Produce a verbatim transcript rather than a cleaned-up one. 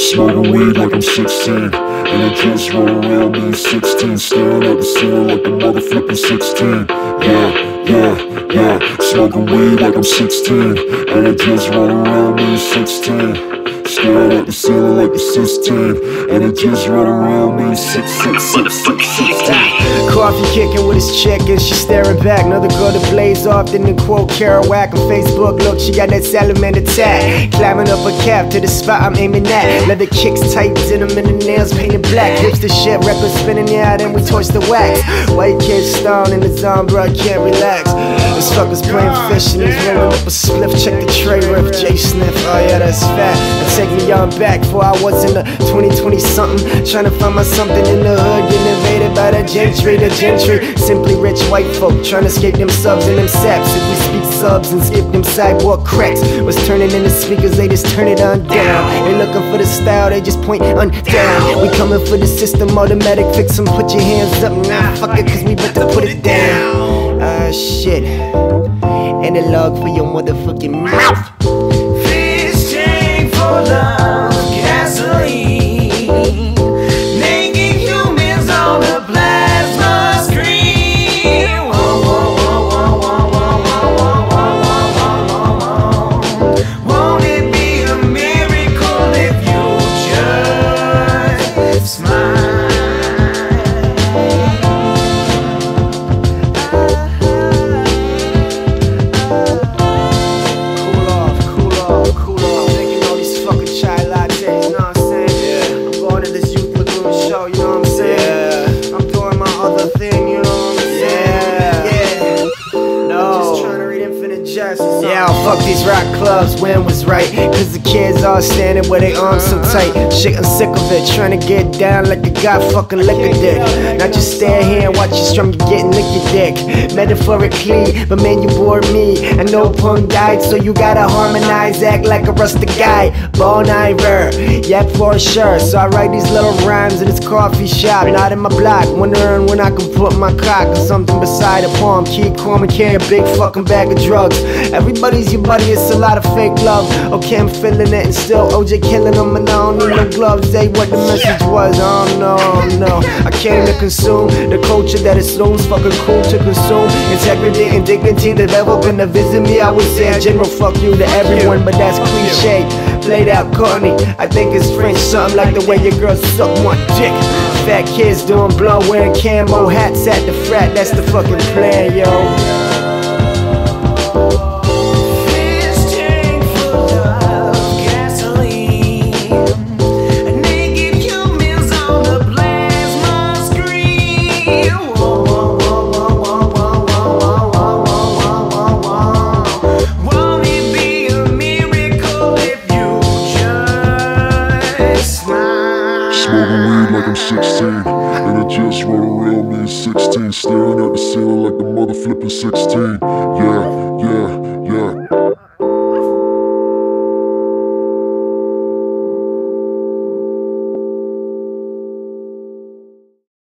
Smoking weed like I'm sixteen, and it just roll around me sixteen, staring at the ceiling like a mother flipping sixteen. Yeah, yeah, yeah. Smoking weed like I'm sixteen, and it just roll around me sixteen, staring at the ceiling like a sixteen, and it just roll around me six, six, six, six, sixteen. Coffee kicking with his chick and she staring back. Another girl to blaze off, then the quote Kerouac on Facebook. Look, she got that salamander tag. Climbing up a cap to the spot I'm aiming at. Leather kicks tight, denim and the nails painted black. Hips the shit, records spinning, yeah, then we torch the wax. White kid stoned in the zone, bro, I can't relax. This fucker's playing fish and he's rolling up a spliff. Check the tray riff, J Sniff, oh yeah, that's fat. And take me on back before I was in the twenty twenty something, trying to find my something in the hood, getting invaded by the gentry, the gentry. Simply rich white folk trying to escape them subs and them saps. If we speak subs and skip them sidewalk cracks, was turning into speakers, they just turn it on down. They looking for the style, they just point on down. We coming for the system, automatic fix 'em. Put your hands up, nah, fuck it, cause we about to put it down. Ah, uh, shit. And a log for your motherfucking mouth. Fish tank for love, gasoline, making humans on the plasma screen. Whoa, whoa, whoa, whoa, whoa, whoa, whoa, whoa, whoa, whoa. Won't it be a miracle if you just smile? Yeah, fuck these rock clubs, when was right, cause the kids all standing with their arms so tight. Shit, I'm sick of it, trying to get down like a god fucking liquor dick. Not just stand here and watch you strum, you getting lick your dick. Metaphorically, but man, you bore me. I know punk died, so you gotta harmonize, act like a rustic guy. Bon Iver, yeah, for sure. So I write these little rhymes in this coffee shop, not in my block. Wondering when I can put my cock or something beside a palm. Keep calm and carry a big fucking bag of drugs. Everybody's your buddy, it's a lot of fake love. Okay, I'm feeling it and still O J killing them, and I don't need no gloves. Say what the message was, I don't know, I don't know. I came to consume the culture that assumes fucking cool to consume. Integrity and dignity that ever been to visit me. I would say a general fuck you to everyone, but that's cliche, played out corny. I think it's French, something like the way your girls suck my dick. Fat kids doing blow, wearing camo hats at the frat, that's the fucking plan, yo. Smoking weed like I'm sixteen, and it just roll around me sixteen, staring at the ceiling like the mother flipping sixteen. Yeah, yeah.